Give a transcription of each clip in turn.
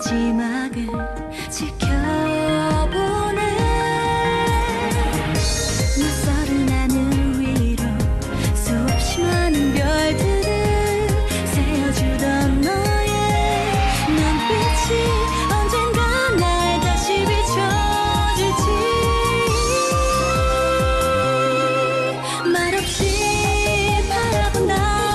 마지막을 지켜보네. 낯설은 하늘 위로 수없이 많은 별들을 세워주던 너의 눈빛이 언젠가 날 다시 비춰줄지. 말없이 바라본다.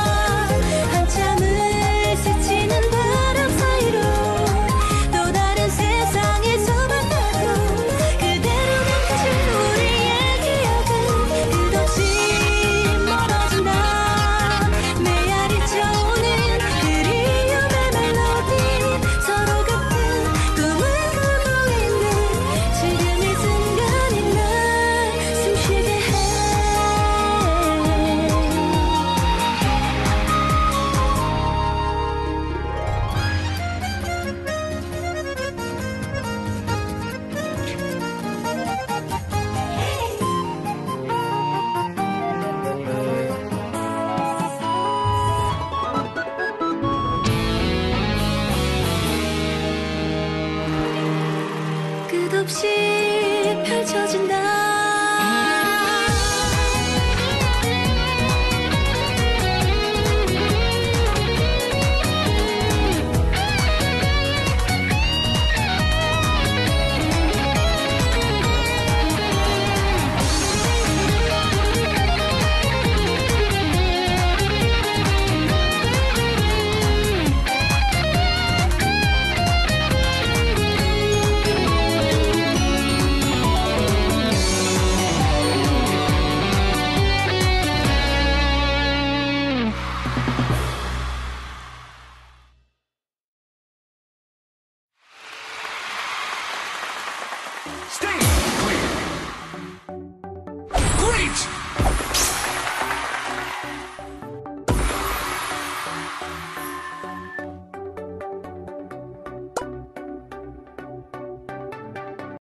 한참을 스치는 바람 사이로 또 다른 세상에서 만나도 그대로 남겨진 우리의 기억은 끝없이 멀어진다. 메아리 쳐오는 그리움의 멜로디. 서로 같은 꿈을 꾸고 있는 지금 이 순간이 날 숨쉬게 해. 끝없이 펼쳐진다. Stay.